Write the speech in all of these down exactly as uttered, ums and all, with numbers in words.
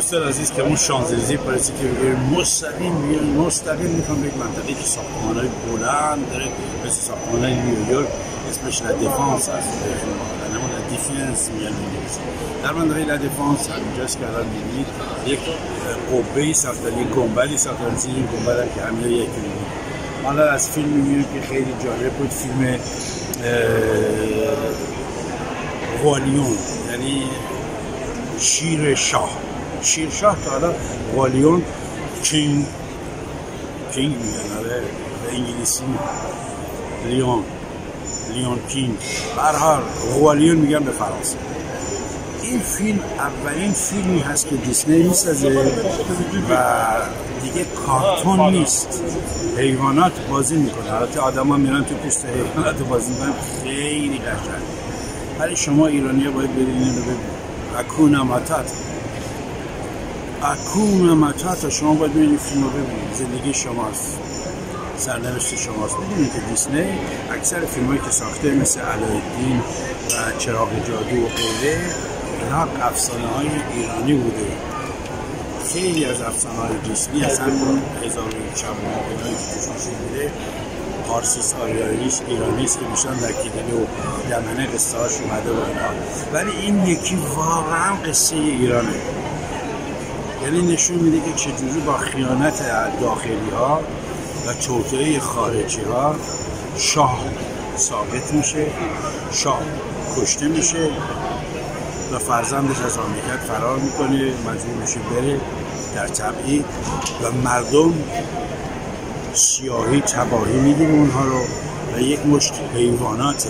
دوستان عزیز که اون شانزلیزه پاریسی که بگیریم مستقیم بیان مستقیم میخوام به یک منطقه که ساختمان‌های بلند داره مثل ساختمان‌های نیویورک اسمش لا دیفانس هست، نمون لا دیفنس میگن انگلیسی. در منطقه لا دیفانس همینجاست که الان میبینید یک قبه‌ای ساختن، یک گنبدی ساختن، این گنبد هم که همین یک میبینید. حالا از فیلم میبینیم که خیلی جالب بود، فیلم والیون، یعنی شیر شاه، شیر شاه که حالا والیون کینگ کینگ میگن به انگلیسی، لیون لیون کینگ، به هر حال والیون میگن به فرانسه. این فیلم اولین فیلمی هست که دیسنی میسازه و دیگه کارتون نیست، حیوانات بازی میکنه. البته آدما میرن تو پوست حیوانات بازی میکنن، خیلی قشنگ. ولی شما ایرانی‌ها باید برید اینو ببینید. اکونا ماتاتا، اکونا ماتاتا، شما باید برید این فیلم رو ببینید. زندگی شماست، سرنوشت شماست. میدونید که دیسنی اکثر فیلمایی که ساخته مثل علایالدین و چراغ جادو و غیره، اینها افسانه های ایرانی بوده. خیلی از افسانه های دیسنی از همون هزار و یک شب و ماه‌هایی که توش نشون میده پارسیس آریاییست ایرانیست که میشن در کیدلی و یمنه قصه هاش اومده و اینها. ولی این یکی واقعا قصه ایرانه، یعنی نشون میده که چجوری با خیانت داخلی ها و توطئه خارجی ها شاه ثابت میشه، شاه کشته میشه و فرزندش از مملکت فرار میکنه، مجبور میشه بره در تبعید و مردم سیاهی تباهی میگیره اونها رو و یک مشت حیوانات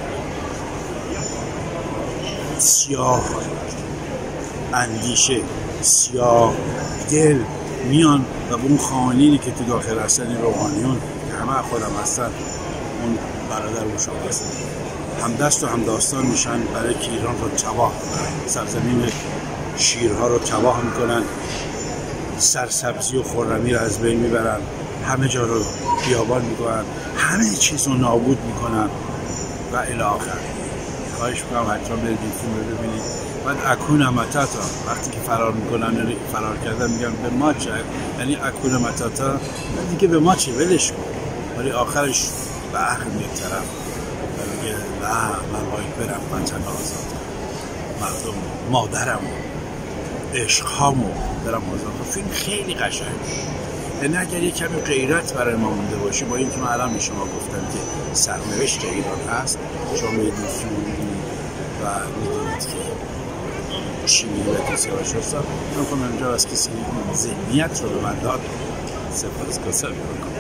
سیاه اندیشه، سیاه دل میان و به اون خائنینی که تو داخل هستن، این روحانیون که همه خودم هستن، اون برادر و شاه هستن، هم دست و هم داستان میشن برای که ایران رو تباه کنن، سرزمین شیرها رو تباه میکنن، سرسبزی و خرمی رو از بین میبرن، همه جا رو بیابان میکنن، همه چیز رو نابود میکنن و الی آخر. خواهش میکنم حتما برید این فیلم رو ببینید. بعد اکونا ماتاتا وقتی که فرار میکنن، فرار کردن میگن به ما چه، یعنی اکونا ماتاتا دیگه به ما چه، ولش کن. ولی آخرش به عقل میاد طرف و میگه نه من باید برم وطن آزاد، مردم مادرم عشقهامو برم آزاد. فیلم خیلی قشنگ، یعنی اگر یک کمی غیرت برای ما مونده باشه، با اینکه من الان به شما گفتم که سرنوشت ایران هست، شما میدید فیلم میدید و میدونید که چی میگوید سیاوش هستم. من کنم اینجا از کسی ذهنیت رو به من داد سپاسگزارم میکنم.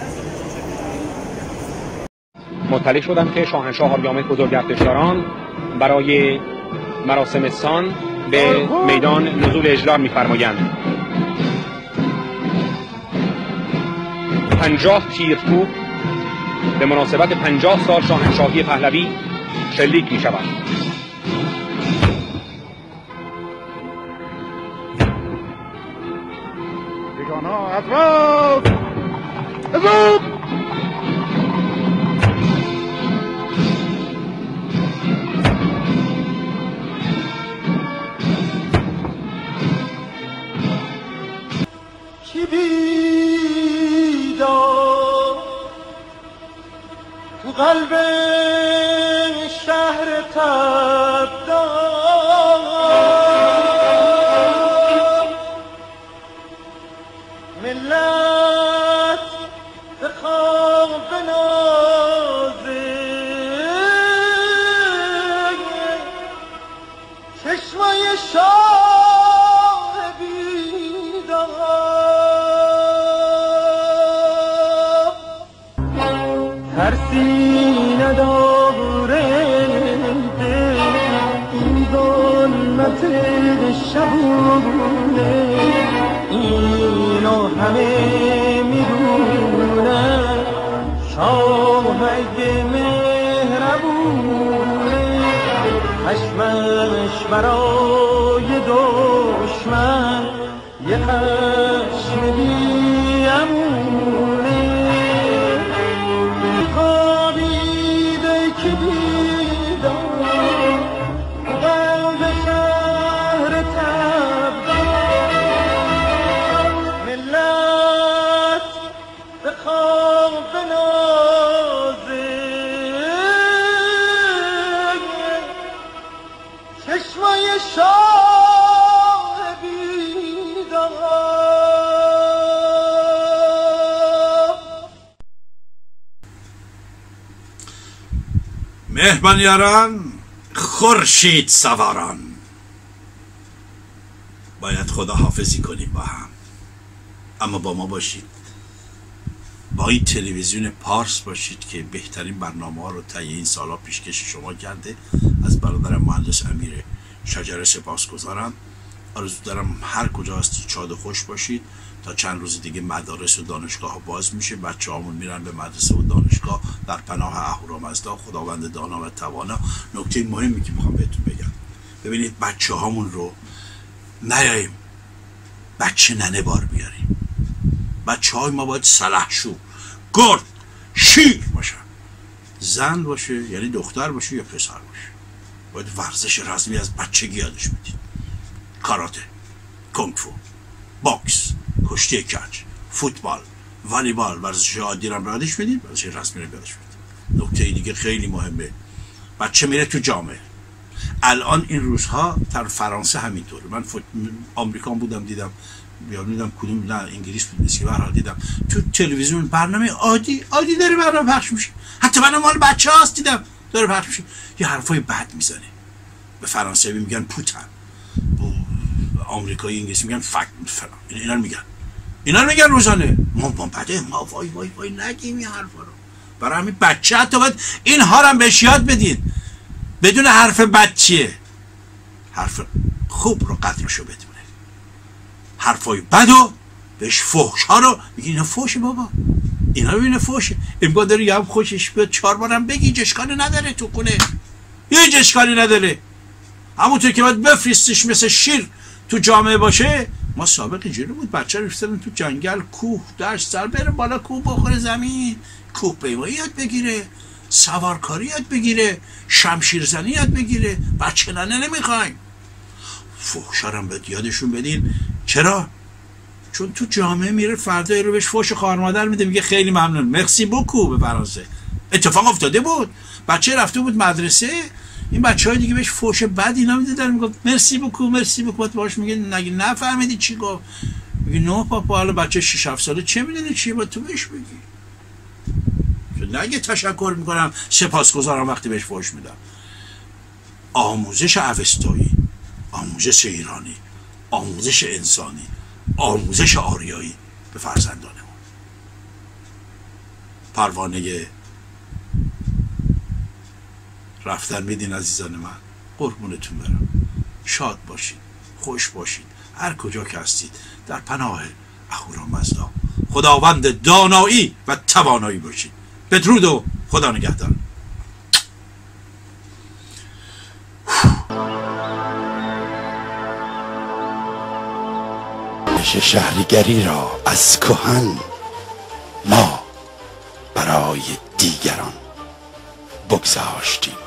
مطلع شدم که شاهنشاه آریامل بزرگ ارتشداران برای مراسم سان به میدان نزول اجلال می‌فرمایند. پنجاه تیرکوب به مناسبت پنجاه سال شاهنشاهی پهلوی شلیک می شود. بیگانا از راست ازود کی بیدار تو قلب شهر تبدار، ملت به خواب بنازه، چشمای شاه بیدار، ترسی نداره دل این ظلمت شبونه، اینو همه میدونن شاه اگه مهربونه، خشمش برای دشمن یه خشم بیامونه، خوابیده که بیدار قلب شهر تبدار، چشمای شاه بیدار. مهربان یاران، خورشید سواران، باید خداحافظی کنیم با هم، اما با ما باشید، با این تلویزیون پارس باشید که بهترین برنامه ها رو طی این سالا پیشکش شما کرده. از برادرم مهندس امیر شجره سپاسگزارم. آرزو دارم هر کجا هستید شاد و خوش باشید. تا چند روز دیگه مدارس و دانشگاه ها باز میشه، بچه هامون میرن به مدرسه و دانشگاه در پناه اهورامزدا خداوند دانا و توانا. نکته مهمی که میخوام بهتون بگم، ببینید بچه هامون رو نیاییم بچه ننه بار بیاریم. بچه های ما باید سلحشو، گرد، شیر باشن. زن باشه یعنی دختر باشه یا پسر باشه، باید ورزش رزمی از بچگی یادش بدید. کاراته، کنگفو، باکس، کشتی کج، فوتبال، والیبال، ورزش عادی رو یادش بدید، ورزش رزمی رو یادش بدید. نکته دیگه خیلی مهمه، بچه میره تو جامعه. الان این روزها در فرانسه همینطوره. من فوت... آمریکا بودم دیدم، یا دیدم کدوم، نه انگلیس بود نیست که برها دیدم تو تلویزیون برنامه عادی عادی داره برنامه پخش میشه، حتی برنامه مال بچه هاست دیدم داره پخش میشه، یه حرفای بد میزنه. به فرانسوی میگن پوتن، آمریکایی انگلیسی میگن فک فلان، اینا رو میگن اینا رو میگن روزانه. ما ما بده ما وای وای وای نگیم این حرفا رو. برای همین بچه حتی باید اینها رو هم بهش یاد بدین، بدون حرف بد چیه، حرف خوب رو قدرشو بدونه. حرفای بدو بهش فحش ها رو میگی اینا فحشه بابا، اینا رو ببینه فحشه. امکان داره یا هم خوشش بیاد چهار بارم بگی، اشکالی نداره تو خونه، هیچ اشکالی نداره. همونطور که باید بفرستش مثل شیر تو جامعه باشه. ما سابق اینجوری بود، بچه رو بفرستن تو جنگل، کوه، دشت، سر بره بالا کوه بخوره زمین، کوه پیمایی یاد بگیره، سوارکاری یاد بگیره، شمشیرزنی یاد بگیره. بچه ننه نمیخوایم. فحشارم باید یادشون بدین. چرا؟ چون تو جامعه میره فردا رو بهش فحش خواهر مادر میده، میگه خیلی ممنون مرسی بوکو. به فرانسه اتفاق افتاده بود، بچه رفته بود مدرسه، این بچه های دیگه بهش فحش بد اینا میدادن، میگفت مرسی بوکو مرسی بوکو. بعد باهاش میگه نگی نفهمیدی چی گفت، میگه نه پاپا. حالا بچه شش هفت ساله چه میدونه چیه، با تو بهش بگی، چون نگه تشکر میکنم سپاسگزارم وقتی بهش فحش میدم. آموزش اوستایی، آموزش ایرانی، آموزش انسانی، آموزش آریایی به فرزندانمون. پروانه رفتن میدین عزیزان من، قربونتون برم. شاد باشید، خوش باشید، هر کجا که هستید در پناه اهورامزدا خداوند دانایی و توانایی باشید. بدرود و خدا نگهدار. شهریگری را از کهن ما برای دیگران بگذاشتیم.